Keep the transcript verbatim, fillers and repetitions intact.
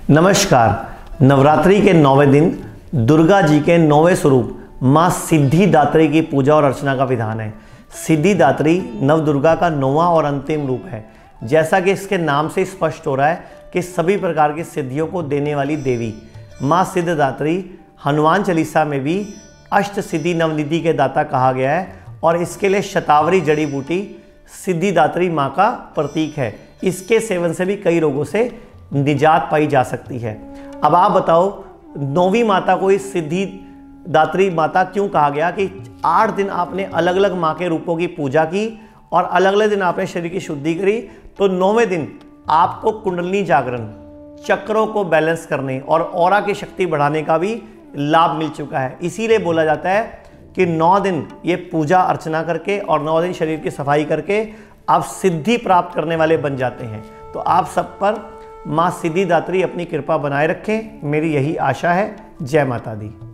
नमस्कार। नवरात्रि के नौवें दिन दुर्गा जी के नौवें स्वरूप माँ सिद्धिदात्री की पूजा और अर्चना का विधान है। सिद्धिदात्री नव दुर्गा का नौवां और अंतिम रूप है। जैसा कि इसके नाम से स्पष्ट हो रहा है कि सभी प्रकार की सिद्धियों को देने वाली देवी माँ सिद्धिदात्री हनुमान चालीसा में भी अष्ट सिद्धि नवनिधि के दाता कहा गया है और इसके लिए शतावरी जड़ी बूटी सिद्धिदात्री माँ का प्रतीक है। इसके सेवन से भी कई रोगों से निजात पाई जा सकती है। अब आप बताओ, नौवीं माता को इस सिद्धिदात्री माता क्यों कहा गया कि आठ दिन आपने अलग अलग माँ के रूपों की पूजा की और अलग अलग दिन आपने शरीर की शुद्धि करी, तो नौवें दिन आपको कुंडलिनी जागरण, चक्रों को बैलेंस करने और ऑरा की शक्ति बढ़ाने का भी लाभ मिल चुका है। इसीलिए बोला जाता है कि नौ दिन ये पूजा अर्चना करके और नौ दिन शरीर की सफाई करके आप सिद्धि प्राप्त करने वाले बन जाते हैं। तो आप सब पर माँ सिद्धिदात्री अपनी कृपा बनाए रखें, मेरी यही आशा है। जय माता दी।